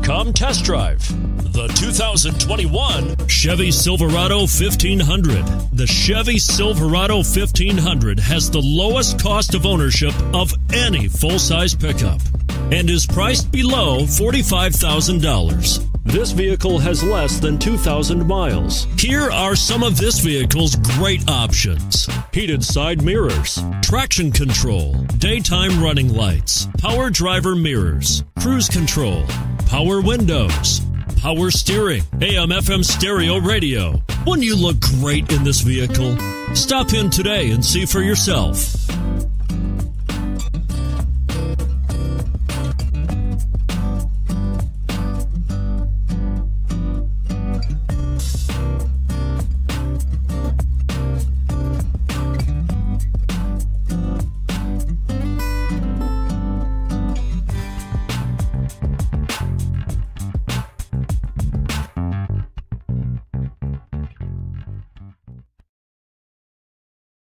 Come test drive the 2021 Chevy Silverado 1500. The Chevy Silverado 1500 has the lowest cost of ownership of any full-size pickup and is priced below $45,000. This vehicle has less than 2,000 miles. Here are some of this vehicle's great options: heated side mirrors, traction control, daytime running lights, power driver mirrors, cruise control, power windows, power steering, AM/FM stereo radio. Wouldn't you look great in this vehicle? Stop in today and see for yourself.